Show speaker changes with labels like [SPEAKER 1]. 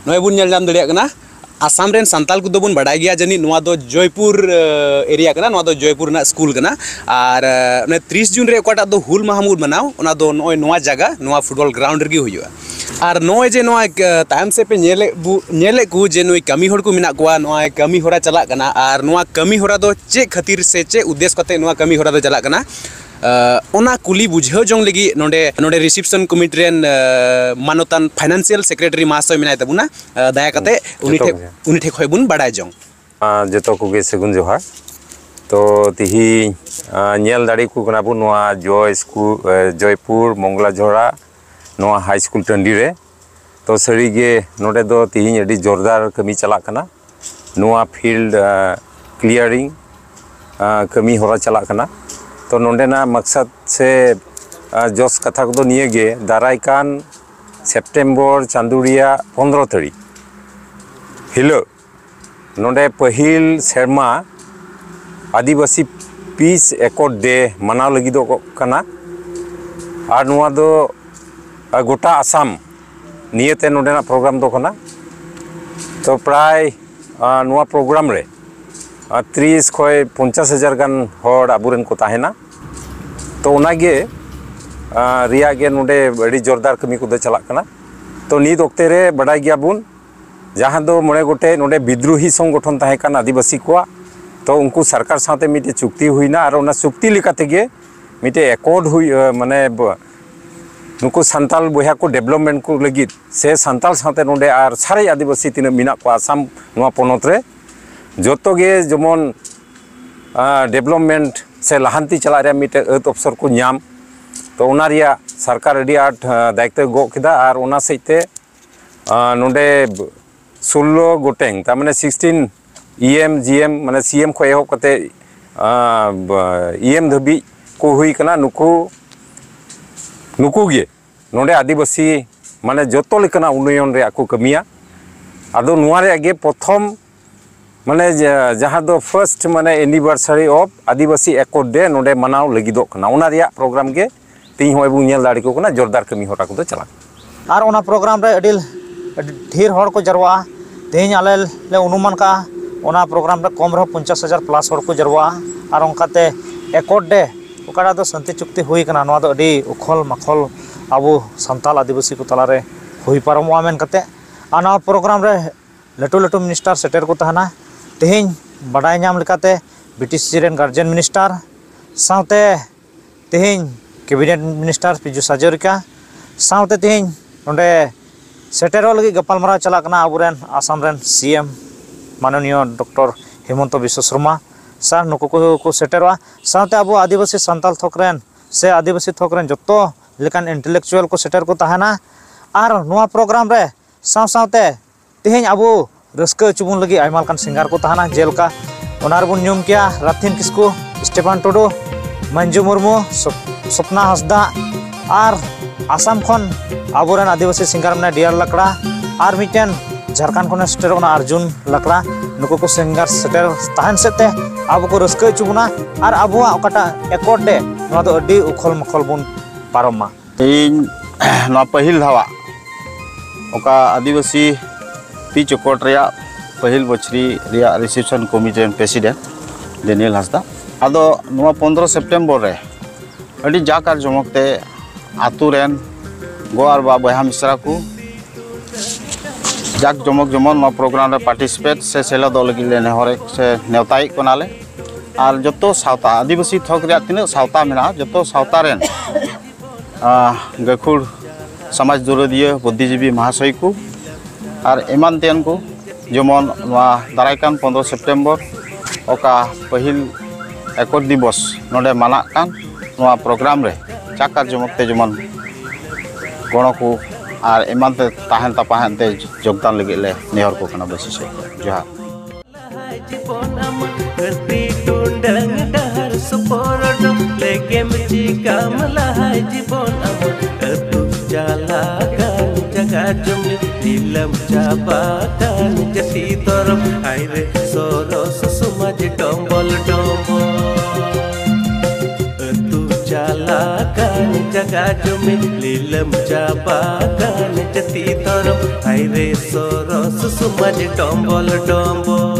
[SPEAKER 1] नॉय बुन नेल जाम दड़िया कना आसाम रेन संताल को बन बड़ा गया जनी नवा दो जयपुर एरिया कना नवा दो जयपुर ना स्कूल कना और 30 जून रे ओकाटा दो हुल माहमूद मनाव ओना दो नॉय नवा जगह नवा फुटबॉल ग्राउंड रे हुआ और नॉय जे नॉय टाइम से पे नेले को जे नॉय कमी होड़ को मिना कोआ नॉय कमी होरा चला कना और नवा कमी होरा दो चे खातिर से चे उद्देश्य कते नवा कमी होरा दो चला कना ओना कुली बुझाव जों लगी नोडे रिसेप्शन कमिटी रेन मानोतान फाइनेंशियल सेक्रेटरी महाशय मिनाय तबुना दया कते उनी ठे खय बुन बडाय जों
[SPEAKER 2] जतो कोगे सगुन जोहार तो तिही नेल दाड़ी को कना बु नोआ जय स्कूल जयपुर मंगला झोड़ा नोआ हाई स्कूल टंडी रे तो सरी गे नोडे दो तिही अडी जोरदार कमी चला कना नोआ फील्ड क्लियरिंग कमी होरा चला कना तो नोंडेना मकसद से जोस कथा को निये गे दारायकान सेप्टेम्बर चांदुरिया 15 तारीख हिलो नोंडे पहिल सेरमा आदिवासी पीस एकॉर्ड डे मनाव लगी दो कना और नुआ दो गोटा आसाम नियते नोंडेना प्रोग्राम दो कना तो प्राय नुआ प्रोग्राम रे 30 खय 50,000 गान हर आबुरेन को ताहेना तो ओनागे रिया गे नोडे बड़ी जोरदार कमी को चला कना तो नित ओक्ते रे बड़ा गया बुन जहां दो मणे गोटे नोडे विद्रोही संगठन ताहे कान आदिवासी को तो उनको सरकार साथे मिटे चुक्ति हुईना और ओना चुक्ति लेकाते गे मिटे एकॉर्ड हुई माने नुको संताल बोया को डेवलपमेंट को लगित से संताल साथे नोडे और सारे आदिवासी तीन मिना को आसाम नोआ पोनोत रे जोतो गे जमन डेवलपमेंट से लहांती चला रे मिटे अत अफसर को नाम तो ओना रिया सरकार अडी आठ दायित्व गो केदा और ओना सहिते नोडे 16 गोटेंग ता माने 16 ईएम जीएम माने सीएम को एहो कते ईएम धबी को हुई कना नुकु गे नोडे आदिवासी माने जोतो लेकना उन्नयन रे को कमिया आदो नुआ रे गे प्रथम माने जहाँ दो फर्स्ट माने anniversary of Adivasi accord day नोडे मनाव लगिदो कना ओना रिया प्रोग्राम गे तीन होय बु नेल दाड़ी को कना जोरदार कमी होरा को चला
[SPEAKER 3] और ओना प्रोग्राम रे अडिल ढेर हर को जरवा तेज आले ले अनुमान का ओना प्रोग्राम रे कम रह 50,000 प्लस हर को जरवा और ओंकाते एकॉर्ड डे ओकाडा दो शांति चुक्ति हुई कना नोआ दो अडी उखल मखल आबो संताल आदिवासी को तला रे हुई पारमवा मेन कते आना प्रोग्राम रे लटू लटू मिनिस्टर सेटर को तहना तेहें बड़ाई नाम लेकाते बीटीसी रेन गार्जियन मिनिस्टर साउते तेहें कैबिनेट मिनिस्टर पीयूष हाजरिका साउते तेहें नोडे सेटेरो लगी गपालमाराव चला कना आबुरेन आसाम रेन सीएम माननीय डॉक्टर हेमंत बिश्व शर्मा सर नुकु को सेटेरोआ साउते आबो आदिवासी संताल थोकरेन से आदिवासी थोकरेन जतो लेकान इंटेलेक्चुअल को सेटर को तहना और नोआ प्रोग्राम रे साउते तेहें आबो रस्का चुबुन लगी आयमा लकान सिंगार को तहना जेलका ओनार बुन न्यूम किया राथिन किस्कु स्टेफान टुडू मंजू मुर्मू सपना हंसदा और आसाम खन आबोरेन आदिवासी सिंगार मने डियर लकड़ा और मिटेन झारखंड खन स्टेटर ओना अर्जुन लकड़ा नुको को सिंगार सेटर तहन सेते आबो को रस्का चुबुना और आबोआ ओकाटा एकॉर्ड डे नोआ दो अडी उखल मखल बुन पारममा
[SPEAKER 4] इन नोआ पहिल धावा ओका आदिवासी पी चकोट रिया पहिल बछरी रिया reception committee president Daniel Hansda आदो 15 सेप्टेम्बर रे अडी जाकार जमकते आतु रेन गोआर बा बहा मिश्रा को जाक जमक जमन नो प्रोग्राम रे पार्टिसिपेट से सेला दल गिले नेहरे से नेवताई कोनाले और जतो सावता आदिवासी थक रिया तिना सावता मेना जतो सावता रेन गखुर समाज दुरदिया बुद्धिजीवी महाशय को और एमान तेन को जेमन दारायकान 15 सेप्टेम्बर ओका पहिल एकॉर्ड दिवस नोडे माना कान नोआ प्रोग्राम रे चाकार जमकते जेमन गण को और एमान ते ताहन तापाहनते योगदान लगे ले नेहर को कना बसी से जोहार
[SPEAKER 5] Dilam jabakan jasi torop aire soros sumaj tombol tombol tu jalakan कान जगा जमी लीलम चाबा कान जती तरफ हाय रे सरस सुमज डम्बल डम्बल